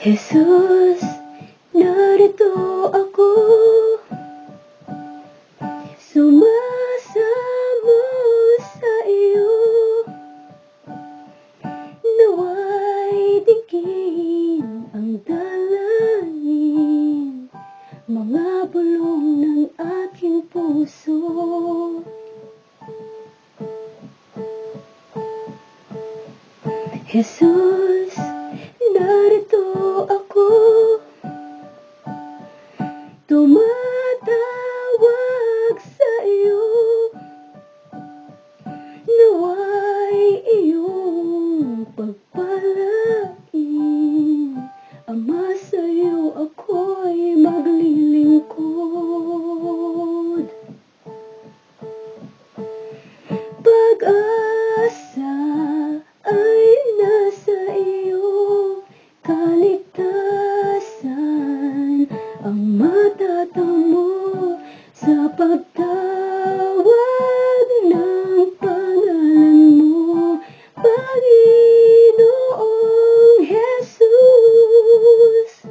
Jesus, narito ako, sumasamo sa iyo. Nawa'y digin ang dalangin, mga bulong ng aking puso. Jesus, narito ako, tumatawag sa iyo. Nawa'y iyong pagpalain, Ama, sa iyo ako'y maglilingkod. Pag-asa ay nasa iyo, kaligtasan ang matatamo sa pagtawag ng pangalan mo, Panginoong Jesus.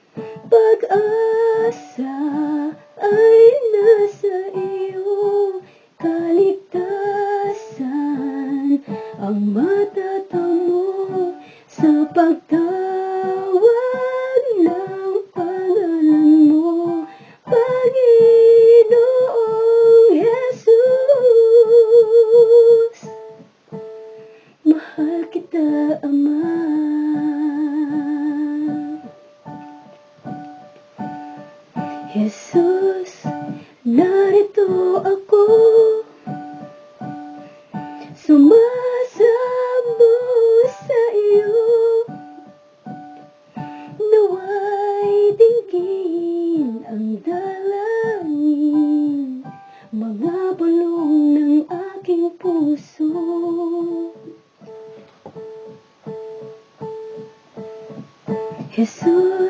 Pag-asa ay nasa iyo, kaligtasan ang matatamo sa pagtawag ng pangalan mo, Panginoong Jesus. Mahal kita, Ama. Jesus, narito ako, sumasamo sa iyo. Nawa'y dinggin ang dalangin, mga bulong ng aking puso. Jesus,